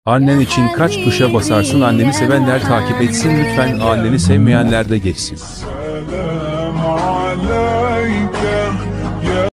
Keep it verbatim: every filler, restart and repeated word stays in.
Annen için kaç tuşa basarsın? Anneni sevenler takip etsin lütfen, anneni sevmeyenler de geçsin. Selam